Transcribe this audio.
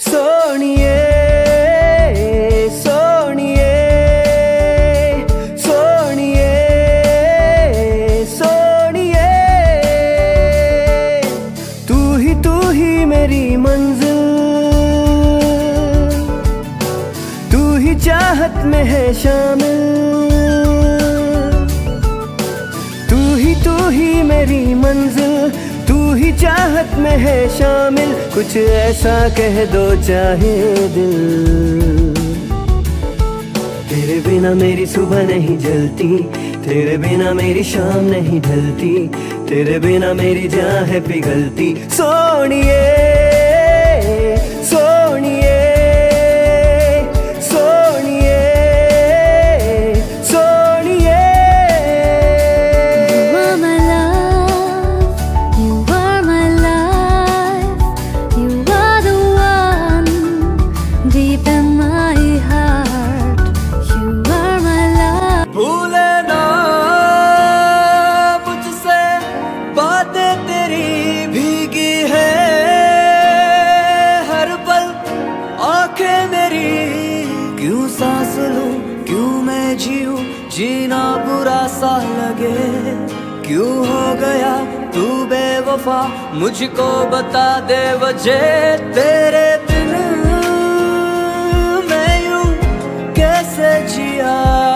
सोनिए सोनिए सोनिए सोनिए, तू ही मेरी मंजिल, तू ही चाहत में है शामिल, तू ही मेरी मंजिल, तू ही चाहत में है शामिल। कुछ ऐसा कह दो चाहे दिल, तेरे बिना मेरी सुबह नहीं जलती, तेरे बिना मेरी शाम नहीं ढलती, तेरे बिना मेरी जान है पिघलती। सोनिए सोनिए सोनिए सोनिए। भूले ना मुझसे बातें तेरी भीगी है हर पल, आंखें मेरी क्यों सांस लूं, क्यों मैं जीऊं, जीना बुरा सा लगे, क्यों हो गया तू बेवफा, मुझको बता दे वजह। तेरे बिन मैं यूं कैसे जिया।